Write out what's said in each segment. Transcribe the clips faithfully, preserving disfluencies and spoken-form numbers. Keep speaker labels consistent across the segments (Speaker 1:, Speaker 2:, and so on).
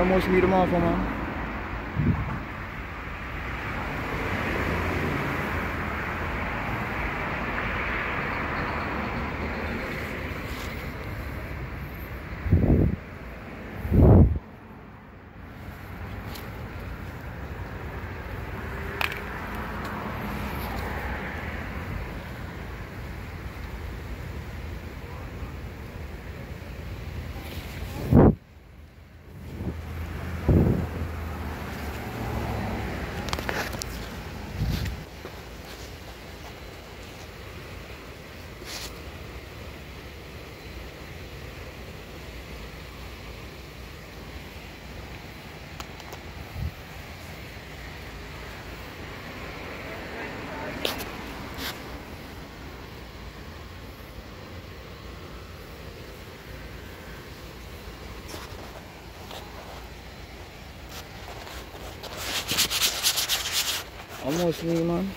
Speaker 1: almost meet them off, man. Almost me, man.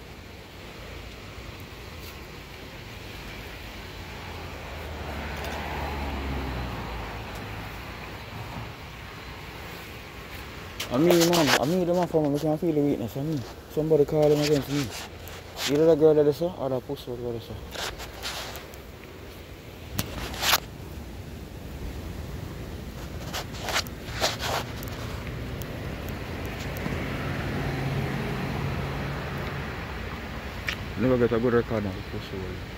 Speaker 1: I mean, man, I mean, the man from me, I can feel the weakness on me. Somebody call him against me. Either that girl that I saw or that pussy that I saw. Never get a good record on the pussy.